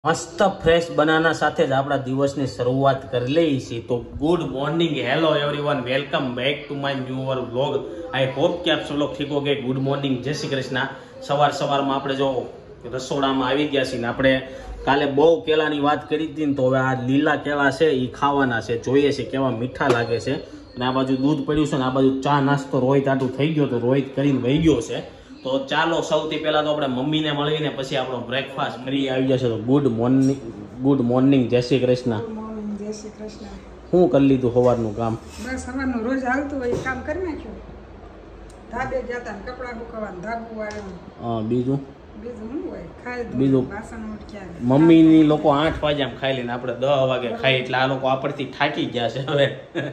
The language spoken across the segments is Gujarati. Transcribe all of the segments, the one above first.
મસ્ત ફ્રેશ બનાના સાથે જ આપણા દિવસની શરૂઆત કરી લઈએ છીએ। તો good morning, hello everyone, welcome back to my new vlog. I hope કે આપ સૌ લોગ ઠીક હોગે। ગુડ મોર્નિંગ, જય શ્રી કૃષ્ણ। સવારમાં આપણે જો રસોડામાં આવી ગયા છીએ ને આપણે કાલે બહુ કેળાની વાત કરી હતી ને, તો હવે આ લીલા કેળા છે એ ખાવાના છે। જોઈએ છે કેવા મીઠા લાગે છે। અને આ બાજુ દૂધ પડ્યું છે ને આ બાજુ ચા નાસ્તો રોહિત આટું થઈ ગયો, તો રોહિત કરીને વહી ગયો છે। તો ચાલો સૌથી પહેલા તો આપણે મમ્મીને મળીને પછી આપણો બ્રેકફાસ્ટ કરી આવી જશે। તો ગુડ મોર્નિંગ, જય શ્રી કૃષ્ણ। જય શ્રી કૃષ્ણ। શું કરી લીધું સવારનું કામ? બસ સવારનું રોજ હાલતું હોય કામ કરી નાખ્યું। ધાબે જતા ને કપડા સુકવવાનું, ધાબુ વાળવાનું, બીજું શું હોય ખાઈ બીજું વાસણ ઉઠ્યા। મમ્મીની લોકો 8 વાગ્યામાં ખાઈ લઈને આપણે 10 વાગે ખાઈ, એટલે આ લોકો આપણથી થાકી ગયા છે હવે।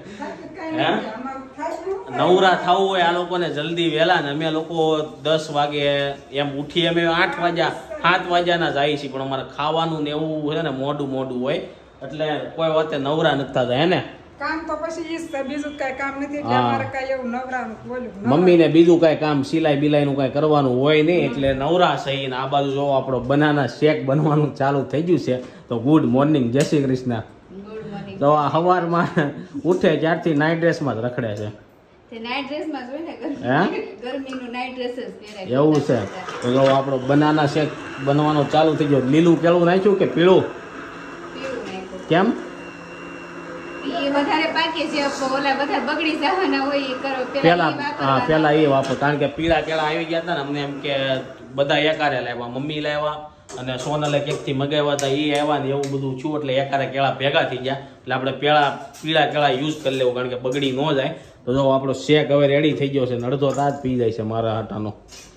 નવરા થવું હોય આ લોકોને જલ્દી વહેલા ને અમે લોકો 10 વાગે એમ ઉઠી, અમે 8 વાગ્યા 7 વાગ્યાના જાય છીએ, પણ અમારે ખાવાનું ને એવું છે ને મોડું હોય, એટલે કોઈ વાતે નવરા નથી થતા હે ને। કામ તો પછી ઈ જ બીજું કઈ કામ નથી, એટલે અમારે કઈ એવું નવરાનું બોલ્યું મમ્મીને બીજું કઈ કામ સિલાઈ બિલાઈનું કઈ કરવાનું હોય નહીં, એટલે નવરા સહી ને આ બાજુ જો આપણો બનાના શેક બનવાનું ચાલુ થઈ ગયું છે। તો ગુડ મોર્નિંગ, જય શ્રી કૃષ્ણ। તો આ સવારમાં ઉઠે ત્યારથી નાઇટ ડ્રેસમાં જ રખડે છે। એવું છે? તો જો આપણો બનાના શેક બનવાનો ચાલુ થઈ ગયો। લીલું કેળું નાખ્યું કે પીળું? કેમ? પેલા એ વાપરો, કારણ કે પીળા કેળા આવી ગયા હતા ને, અમને એમ કે બધા એકારે લાવ્યા, મમ્મી લાવ્યા અને સોનલે ક્યાંકથી મગાવ્યા હતા એ આવ્યા ને એવું બધું છું, એટલે એકારે કેળા ભેગા થઈ ગયા, એટલે આપણે પીળા કેળા યુઝ કરી લેવું, કારણ કે બગડી ન જાય। તો જો આપણો શેક હવે રેડી થઈ ગયો છે ને અડધો તાજ પી જાય છે મારા આટાનો।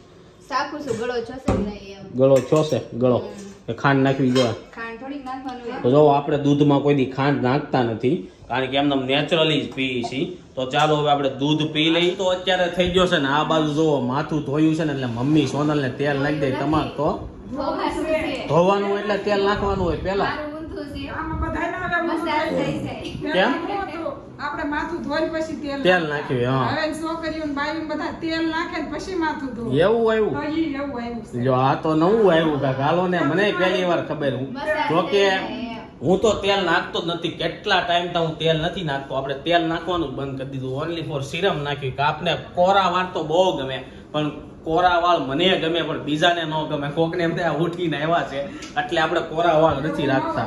ગળો છોસે ગળો ખાંડ નાખવી જોઈએ। તો જો આપણે દૂધમાં કોઈ દી ખાંડ નાખતા નથી, કારણ કે એમને નેચરલી જ પીએ છીએ। તો ચાલો હવે આપણે દૂધ પી લઈએ। તો અત્યારે થઈ ગયો છે ને આ બાજુ જોવો માથું ધોયું છે ને, એટલે મમ્મી સોનલને તેલ નાખી દે। તમારે તો ધોવાનું એટલે તેલ નાખવાનું હોય પેલા? કેમ? આપણે માથું ધોઈ પછી તેલ નાખ્યું? હા, હવે છોકરીઓને બાઈઓને બધા તેલ નાખે ને પછી માથું ધોવે। એવું આવ્યું? જો આ તો નવું આવ્યું કાક, હાલો ને, મને પહેલી વાર ખબર। જોકે હું તો તેલ નાખતો જ નથી, કેટલા ટાઈમ તો હું તેલ નથી નાખતો। આપણે તેલ નાખવાનું જ બંધ કરી દીધું, ઓનલી ફોર સિરમ નાખ્યું કે આપને કોરા વાળ તો બહુ ગમે, પણ કોરા વાળ મને ગમે પણ બીજાને ન ગમે। કોકને એમ થાય ઉઠીને આવ્યા છે એટલે આપણે કોરા વાળ નથી રાખતા।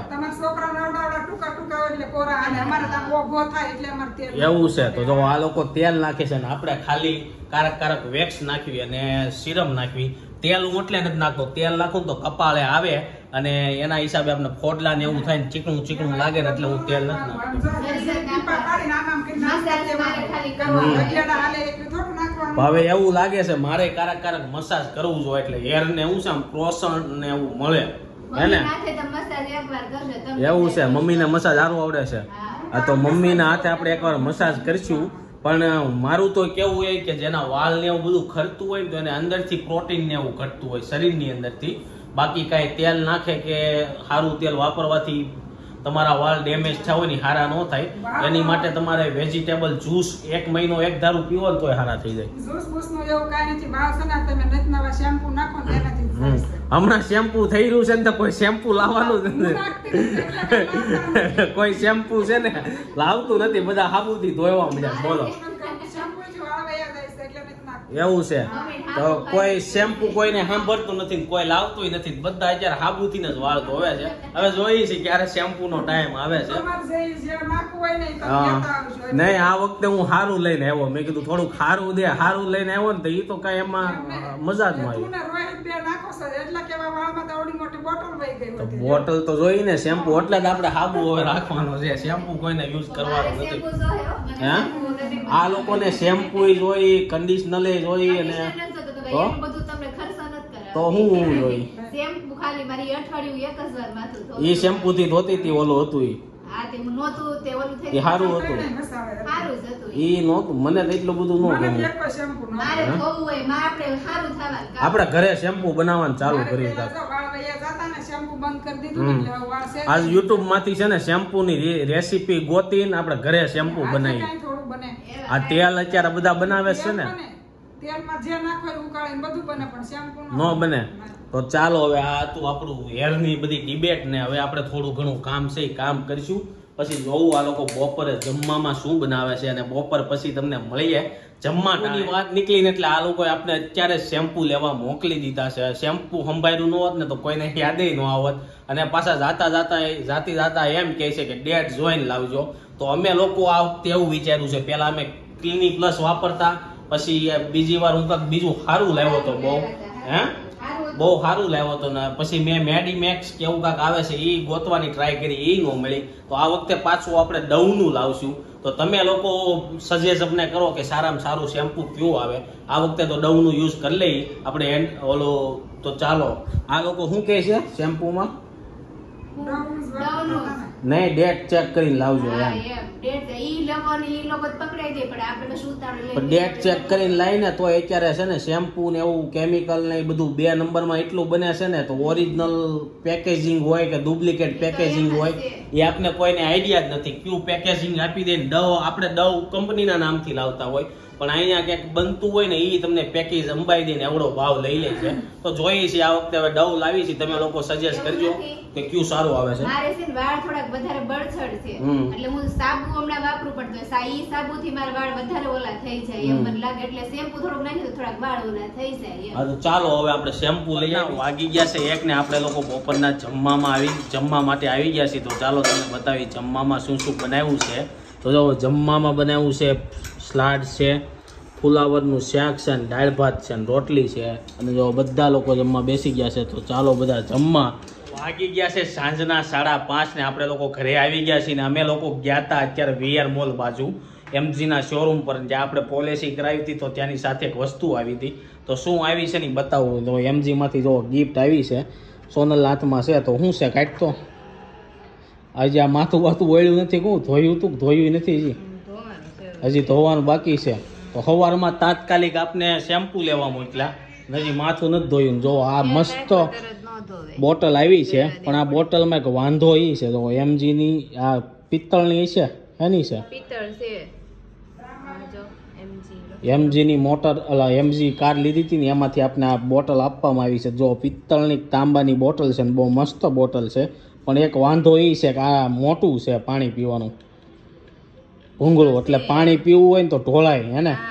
એવું છે? તો જો આ લોકો તેલ નાખે છે ને આપણે ખાલી કારક વેક્સ નાખવી અને સિરમ નાખવી। તેલ હું એટલે નથી નાખતો, તેલ નાખું તો કપાળે આવે અને એના હિસાબે આપણે ફોડલા ને એવું થાય ને ચીકણું લાગે ને, એટલે હું તેલ નથી નાખતો। હવે એવું લાગે છે મારે કારક મસાજ કરવું જોઈએ, એટલે હેર ને એવું છે આમ પ્રોસન ને એવું મળે હે ને? એવું છે? મમ્મીને મસાજ સારું આવડે છે? હા, તો મમ્મીના હાથે આપણે એકવાર મસાજ કરીશું। પણ મારું તો કેવું હોય કે જેના વાળ ને એવું બધું ખરતું હોય તો એને અંદરથી પ્રોટીન ને એવું ઘટતું હોય શરીરની અંદરથી, બાકી કાંઈ તેલ નાખે કે સારું તેલ વાપરવાથી તમારા વાળ ડેમેજ થયા હોય ને સારા ન થાય, એની માટે તમારે વેજીટેબલ જ્યુસ 1 મહિનો 1 ધારું પીવો ને તોય સારા થઈ જાય। હમણાં શેમ્પુ થઈ રહ્યું છે ને, તો કોઈ શેમ્પુ લાવવાનું જ નથી, કોઈ શેમ્પુ છે ને લાવતું નથી, બધા સાબુથી ધોવા મળ્યા। બોલો, એવું છે? તો કોઈ શેમ્પુ કોઈને સાંભળતું નથી, કોઈ લાવતું નથી, બધા અત્યારે સાબુથી જ વાળ ધોવે છે। હવે જોઈએ છે ક્યારે શેમ્પુ નો ટાઈમ આવે છે। નહીં, આ વખતે હું સારું લઈને આવ્યો, મેં કીધું થોડું સારું લઈને આવ્યો ને, તો એ તો કઈ એમાં મજા જ ન આવી। બોટલ તો જોઈ ને શેમ્પુ, એટલે જ આપણે સાબુ હવે રાખવાનો છે, શેમ્પુ કોઈને યુઝ કરવાનો નથી। હે, આ લોકોને શેમ્પુ જોઈ, કન્ડિશનર જોઈ, અને તો હું જોઈ એ શેમ્પુ થી ધોતી હતી, ઓલું હતું એ સારું હતું, એ નહોતું, મને તો એટલું બધું ન ગમે। આપણે ઘરે શેમ્પુ બનાવવાનું ચાલુ કર્યું, આજ યુટ્યુબ માંથી છે ને શેમ્પુ ની રેસીપી ગોતીને આપણે ઘરે શેમ્પુ બનાવી। આ તેલ અત્યારે બધા બનાવે છે ને, તેલમાં જે નાખો ઉકાળીને બધું બને, પણ શેમ્પુ નો બને। તો ચાલો હવે આ હતું આપણું હેરની બધી ડિબેટ ને હવે આપણે થોડું ઘણું કામ છે એ કામ કરીશું. પછી જોવું આ લોકો બપોરે જમવામાં શું બનાવે છે અને બપોર પછી તમને મળીએ જમવાની વાત નીકળીને એટલે આ લોકોએ આપણે અત્યારે શેમ્પુ લેવા મોકલી દીધા છે. શેમ્પુ સંભાળ્યું ન હોત ને તો કોઈને યાદે ન આવત અને પાછા જાતા એમ કહે છે કે ડેટ જોઈને લાવજો. તો અમે લોકો આ વખતે એવું વિચાર્યું છે, પેલા અમે ક્લિનિક પ્લસ વાપરતા, પછી બીજી વાર હું કંઈક બીજું સારું લાવ્યો હતો, બહુ સારું લાવ્યો હતો ને પછી મેં મેડીમેક્સ કે એવું કાંઈક આવે છે એ ગોતવાની ટ્રાય કરી, એ ન મળી. તો આ વખતે પાછું આપણે ડવનું લાવશું. તો તમે લોકો સજેસ્ટ અમને કરો કે સારામાં સારું શેમ્પુ કયું આવે. આ વખતે તો ડવનું યુઝ કરી લઈ આપણે ઓલો. તો ચાલો આ લોકો શું કહે છે શેમ્પુમાં? નહીં, ડેટ ચેક કરીને લાવજો એમ. ડેટ ચેક કરીને લાવીને તો અત્યારે છે ને શેમ્પુ ને એવું કેમિકલ ને એ બધું 2 નંબરમાં એટલું બને છે ને, તો ઓરિજિનલ પેકેજિંગ હોય કે ડુપ્લિકેટ પેકેજિંગ હોય એ આપને કોઈને આઈડિયા જ નથી. કયું પેકેજિંગ આપી દે. આપણે ડવ કંપનીના નામથી લાવતા હોય, પણ અહીંયા ક્યાંક બનતું હોય ને એ તમને પેકેજ અંબાઈ દઈને એવડો ભાવ લઈ લે છે. તો જોઈએ છીએ આ વખતે હવે ડવ લાવી છે. તમે લોકો સજેસ્ટ કરજો કે કયું સારું આવે છે. મારે છે વાળ થોડાક વધારે બળછડ છે, એટલે હું સાબુ હમણાં વાપરું, પણ ઈ સાબુથી મારા વાળ વધારે ઓલા થઈ જાય એમ મને લાગે, એટલે શેમ્પુ થોડુંક નાખી તો થોડાક વાળ ઓલા થઈ જાય. હા તો ચાલો હવે આપણે શેમ્પુ લઈ આવો. વાગી ગયા છે 1 ને આપણે લોકો બપોરના જમવા માટે આવી ગયા છીએ. તો ચાલો તમને બતાવી જમવામાં શું શું બનાવ્યું છે. તો જો જમવામાં બનાવ્યું છે સલાડ છે, ફુલાવરનું શાક છે, દાળ ભાત છે, રોટલી છે, અને જો બધા લોકો જમવા બેસી ગયા છે. તો ચાલો બધા જમવા. વાગી ગયા છે સાંજના 5:30 ને આપણે લોકો ઘરે આવી ગયા છીએ. ને અમે લોકો ગયા હતા અત્યારે VR મોલ બાજુ MGના શોરૂમ પર, જ્યાં આપણે પોલિસી કરાવી હતી. તો ત્યાંની સાથે એક વસ્તુ આવી હતી. તો શું આવી છે ને બતાવું. તો MGમાંથી જો ગિફ્ટ આવી છે, સોનલ હાથમાં છે. તો શું છે કાઢતો આજે આ માથું વળ્યું નથી, કહું ધોયું હતું, ધોયું નથી, હજી ધોવાનું બાકી છે. તો સવારમાં તાત્કાલિક આપને શેમ્પુ લેવા મોકલ્યા, હજી માથું નથી ધોયું. જો આ મસ્ત બોટલ આવી છે, પણ આ બોટલમાં એક વાંધો એ છે. તો MGની આ પિત્તળની છે, એની છે MGની મોટર MG કાર લીધી હતી ને એમાંથી આપણે આ બોટલ આપવામાં આવી છે. જો પિત્તળની તાંબાની બોટલ છે ને બહુ મસ્ત બોટલ છે, પણ એક વાંધો એ છે કે આ મોટું છે પાણી પીવાનું ભૂંગળું, એટલે પાણી પીવું હોય ને તો ઢોળાય હે ને,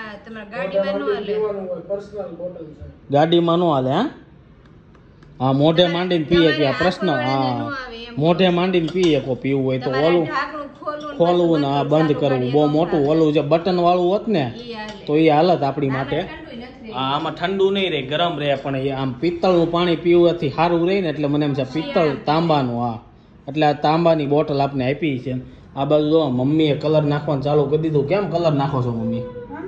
ગાડીમાં નો હાલે. હા મોઢે માંડીને પીએ કે પ્રશ્ન, હા મોઢે માંડીને પીએ કો પીવું હોય તો ઓલું ખોલવું ને આ બંધ કરવું. બહુ મોટું ઓલું જે બટન વાળું હોત ને તો એ હાલત આપણી માટે. આમાં ઠંડુ નહીં રહે, ગરમ રહે, પણ આમ પિત્તળનું પાણી પીવાથી સારું રહે ને, એટલે મને એમ છે પિત્તળ તાંબાનું. હા એટલે આ તાંબાની બોટલ આપણે આપી છે. આ બાજુ જો મમ્મીએ કલર નાખવાનું ચાલુ કરી દીધું. કેમ કલર નાખો છો મમ્મી?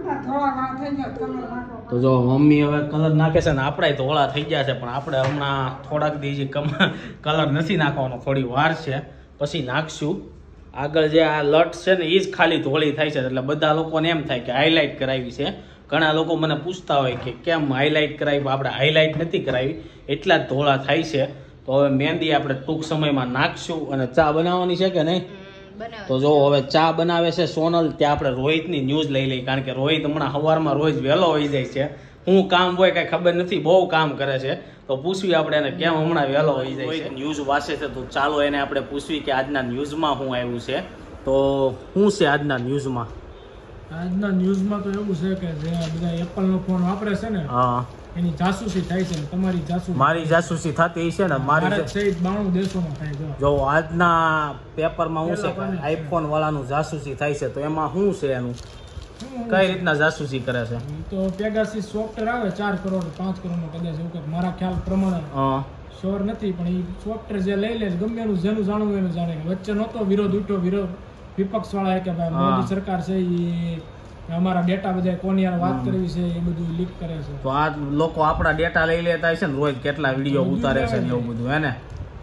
તો જો મમ્મી હવે કલર નાખે છે ને આપણા ધોળા થઈ ગયા છે, પણ આપણે હમણાં થોડાક દી કલર નથી નાખવાનો, થોડી વાર છે પછી નાખશું. આગળ જે આ લટ છે ને એ જ ખાલી ધોળી થાય છે, એટલે બધા લોકોને એમ થાય કે હાઇલાઇટ કરાવી છે. ઘણા લોકો મને પૂછતા હોય કે કેમ હાઇલાઇટ કરાવી. આપણે હાઇલાઇટ નથી કરાવી, એટલા જ ધોળા થાય છે. તો હવે મહેંદી આપણે ટૂંક સમયમાં નાખશું. અને ચા બનાવવાની છે કે નહીં? તો જો હવે ચા બનાવે છે સોનલ, ત્યાં આપણે રોહિતની ન્યૂઝ લઈ લઈએ, કારણ કે રોહિત હમણાં સવારમાં રોજ વહેલો હોઈ જાય છે. શું કામ હોય કઈ ખબર નથી, બહુ કામ કરે છે. તો પૂછવી આપણે એને કેમ હમણાં વહેલો હોઈ જાય છે. ન્યૂઝ વાંચે છે, તો ચાલો એને આપણે પૂછવી કે આજના ન્યૂઝમાં શું આવ્યું છે. તો શું છે આજના ન્યૂઝમાં? આજના ન્યૂઝમાં તો એવું છે કે જે બધા એપલનો ફોન વાપરે છે ને, હા એની જાસૂસી થાય છે. તમારી જાસૂસી, મારી જાસૂસી થતી છે ને, મારી સહિત 92 દેશોમાં થાય છે. જો આજના પેપરમાં શું છે કે આઈફોન વાળાનું જાસૂસી થાય છે. તો એમાં શું છે એનું, કઈ રીતના જાસૂસી કરે છે? તો પેગાસિસ સોફ્ટવેર આવે 4 કરોડ 5 કરોડનો કદાચ એવું કંઈક મારા ખ્યાલ પ્રમાણે, શ્યોર નથી, પણ એ સોફ્ટવેર જે લઈ લે ગમે એનું જેનું જાણવું એનું જાણે. વચ્ચે નહોતો વિરોધ ઉઠ્યો વિપક્ષ વાળા કે ભાઈ મોદી સરકાર છે એ અમારા ડેટા બધા કોની યાર વાત કરવી છે એ બધું લીક કરે છે. તો આ લોકો આપણા ડેટા લઈ લેતા હશે ને, રોજ કેટલા વિડીયો ઉતારે છે ને એવું બધું હે ને.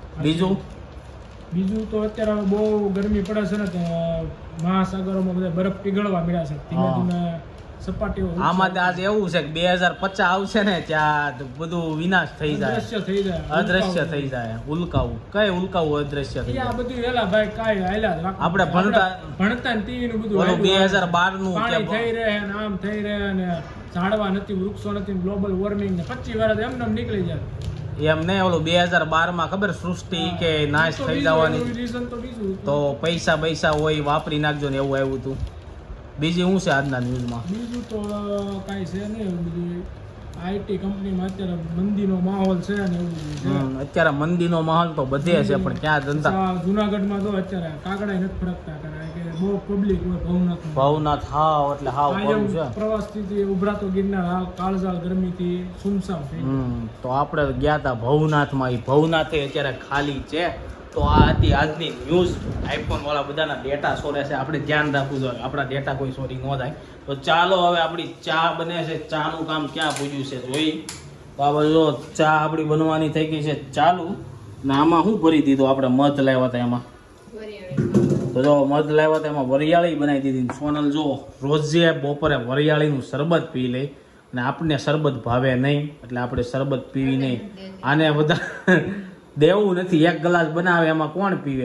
બીજું તો અત્યારે બહુ ગરમી પડે છે ને, તો મહાસાગરોમાં બધા બરફ પીગળવા મળ્યા છે ધીમે ધીમે સપાટીઓ. આમાં આજ એવું છે કે 2050 આવશે ને ત્યાં બધું વિનાશ થઈ જાય, અદ્રશ્ય થઈ જાય. ઉલ્કાવું કઈ ઉલ્કાવું અદ્રશ્ય થઈ જાય. આ બધું એલા ભાઈ કાઈ હાલ્યા આપણે ભણતા ને ટીવી નું બધું 2012 નું પાણી થઈ રહે ને આમ થઈ રહે ને ઝાડવા નથી, વૃક્ષો નથી, ગ્લોબલ વોર્મિંગ ને 25 વર્ષ એમને નીકળી જાય. એમ નહીં, ઓલું 2012 ખબર સૃષ્ટિ કે નાશ થઈ જવાની, રીઝન તો બીજું તો પૈસા પૈસા હોય વાપરી નાખજો ને એવું આવ્યું હતું. બીજી શું છે આજના ન્યૂઝમાં? બીજું તો કાંઈ છે નહીં એવું બધું. આઈટી કંપનીમાં અત્યારે મંદીનો માહોલ છે ને એવું બધું છે. અત્યારે મંદીનો માહોલ તો બધે છે, પણ ક્યાં ધંધા? જુનાગઢમાં તો અત્યારે કાગડા નથી ફરકતા કરાય કે બહુ પબ્લિક હોય ભવનાથમાં. ભવનાથ હાવ એટલે હાવ ભરું છે. પ્રવાસથી ઉભરાતો ગિરનાર હાવ કાળઝાળ ગરમીથી સુમસામ થઈ ગયું. તો આપણે ગયા હતા ભવનાથમાં. એ ભવનાથે અત્યારે ખાલી છે. તો આ હતી આજની ન્યૂઝ. આઈફોન વાળા બધાના ડેટા સોરે છે, આપણે ધ્યાન રાખવું જોઈએ, આપણા ડેટા કોઈ ચોરી ન થાય. તો ચાલો હવે આપણી ચા બને છે, ચાનું કામ ક્યાં પૂછ્યું છે જોઈ. તો આ બધો ચા આપણી બનવાની થઈ ગઈ છે ચાલુ. ને આમાં શું ભરી દીધું? આપણે મધ લાવ્યા હતા એમાં. તો જો મધ લાવ્યા હતા એમાં વરિયાળી બનાવી દીધી. સોનલ જો રોજે બપોરે વરિયાળીનું શરબત પી લે, અને આપણને શરબત ભાવે નહીં એટલે આપણે શરબત પીવી નહીં. આને બધા દેવું નથી, એક ગ્લાસ બનાવે એમાં કોણ પીવે?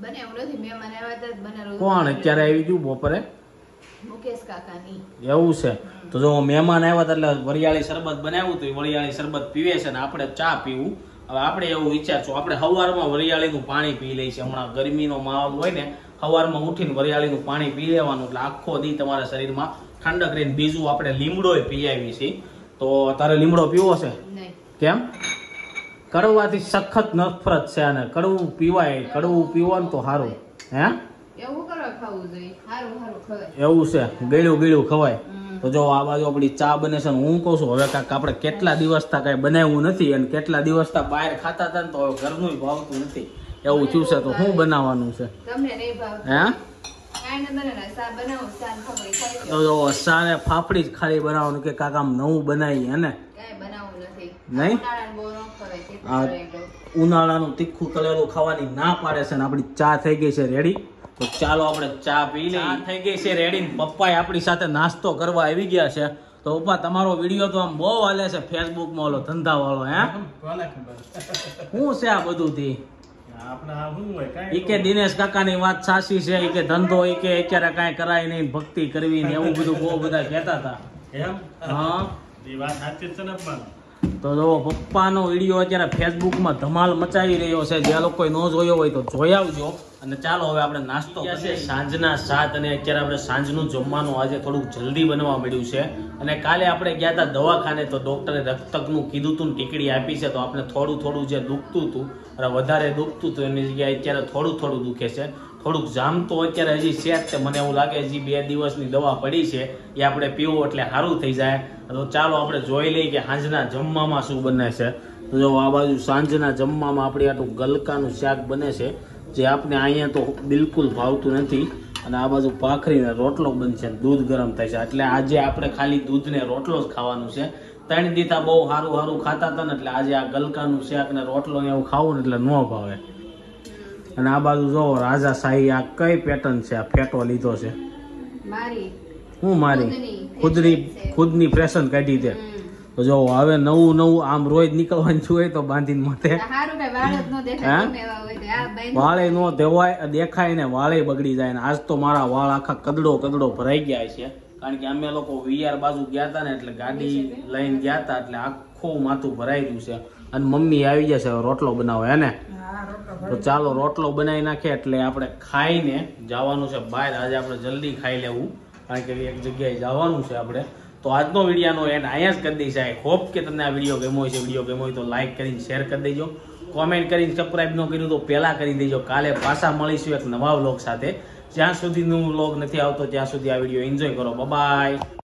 કોણ અત્યારે આવી ગયું બપોરે? મુકેશ કાકાની. એવું છે. તો જો મહેમાન આવ્યા હતા એટલે વરિયાળી શરબત બનાવ્યું હતું, વરિયાળી શરબત પીવે છે ને આપણે ચા પીવું. હવે આપણે એવું વિચારશું, આપણે સવારમાં વરિયાળીનું પાણી પી લઈએ છીએ. હમણાં ગરમીનો માહોલ હોય ને, સવારમાં ઉઠીને વરિયાળીનું પાણી પી લેવાનું એટલે આખો દી તમારા શરીરમાં ઠંડક રહીને. બીજું આપણે લીમડો પી આવી છીએ. તો તારે લીમડો પીવો છે? કેમ? કડવાથી સખત નફરત છે, અને કડવું પીવાય, કડવું પીવાનું તો સારું. હે એવું કરવા ખાવું જોઈએ, સારું સારું ખવાય. એવું છે, ગળ્યું ગળ્યું ખવાય. તો જો આ બાજુ આપણી ચા બને છે ને હું કહું છું હવે કાંઈક આપણે કેટલા દિવસથી કાંઈ બનાવ્યું નથી, અને કેટલા દિવસથી બહાર ખાતા હતા ને તો હવે ઘરનું ભાવતું નથી એવું થયું છે. તો શું બનાવવાનું છે? તમને નહીં ભાવતું? હે કાંઈ ન બને ને, સા બનાવો, સા ફાફડી ખાઈ તો જો સારે ફાફડી જ ખાલી બનાવવાનું કે કાંક આમ નવું બનાવી હે ને? કાંઈ બનાવવું નથી. નહીં, ઉનાળાનું બહુ ન ખવાય, તે આ ઉનાળાનું તીખું તળેલું ખાવાની ના પાડે છે. ને આપણી ચા થઈ ગઈ છે રેડી. તો ચાલો આપણે ચા પી લઈએ. ચા થઈ ગઈ છે રેડી. પપ્પાએ આપણી સાથે નાસ્તો કરવા આવી ગયા છે. તો પપ્પા તમારો વિડીયો તો આમ બહુ હાલે છે ફેસબુકમાં, ઓલો ધંધા વાળો. હે શું છે આ બધું થી? કે દિનેશ કાકાની વાત સાચી છે કે ધંધો કે અત્યારે કાંઈ કરાય નહીં, ભક્તિ કરવી ને એવું બધું બહુ બધા કહેતા હતા. હા તો જો પપ્પાનો વિડીયો અત્યારે ફેસબુકમાં ધમાલ મચાવી રહ્યો છે. જે લોકોએ ન જોયો હોય તો જોઈ આવજો. અને ચાલો હવે આપણે નાસ્તો કરીએ. સાંજના 7 અને અત્યારે આપણે સાંજનું જમવાનું આજે થોડુંક જલ્દી બનવા મળ્યું છે. અને કાલે આપણે ગયા હતા દવાખાને, તો ડોક્ટરે રક્તકનું કીધું હતું, ટીકડી આપી છે. તો આપણે થોડું થોડું જે દુખતું હતું અને વધારે દુખતું હતું એની જગ્યાએ અત્યારે થોડું થોડું દુખે છે. થોડુંક જામ તો અત્યારે હજી છે જ. મને એવું લાગે હજી 2 દિવસની દવા પડી છે, એ આપણે પીવું એટલે સારું થઈ જાય. તો ચાલો આપણે જોઈ લઈએ કે સાંજના જમવામાં શું બને છે. તો જો આ બાજુ સાંજના જમવામાં આપણે આટલું ગલકાનું શાક બને છે, જે આપણે અહીંયા તો બિલકુલ ભાવતું નથી. અને આ બાજુ ભાખરીને રોટલો બનશે, દૂધ ગરમ થાય છે. એટલે આજે આપણે ખાલી દૂધ ને રોટલો જ ખાવાનું છે. 3 દીધા બહુ સારું સારું ખાતા હતા ને, એટલે આજે આ ગલકાનું શાક ને રોટલો ને એવું ખાવું ને એટલે ન ભાવે. અને આ બાજુ જો રાજા શાહી, આ કઈ પેટર્ન છે? આ ફેટો લીધો છે મારી. હું મારી ખુદની ફેશન કાઢી દે. તો જો હવે નવું નવું આમ રોજ નીકળવાનું જોઈએ તો બાંધીને માથે. વાળે નો દેખાય ને વાળે બગડી જાય. ને આજ તો મારા વાળ આખા કદડો કદડો ભરાઈ ગયા છે, કારણ કે અમે લોકો વીઆર બાજુ ગયા હતા ને, એટલે ગાડી લઈને ગયા હતા એટલે આખું માથું ભરાઈ ગયું છે. અને મમ્મી આવી જશે રોટલો બનાવો હે ને? તો ચાલો રોટલો બનાવી નાખીએ એટલે આપણે ખાઈને જવાનું છે બહાર. આજે આપણે જલ્દી ખાઈ લેવું, કારણ કે એક જગ્યાએ જવાનું છે આપણે. તો આજનો વિડીયોનો એન્ડ અહીંયા જ કરી દઈશ. આઈ હોપ કે તમને આ વિડીયો ગમ્યો હોય છે. વિડીયો ગમ્યો હોય તો લાઈક કરીને શેર કરી દેજો, કોમેન્ટ કરીને સબસ્ક્રાઈબ ન કર્યું તો પહેલા કરી દેજો. કાલે પાછા મળીશું એક નવા વ્લોગ સાથે. જ્યાં સુધીનું વ્લોગ નથી આવતો ત્યાં સુધી આ વિડીયો એન્જોય કરો. બાય.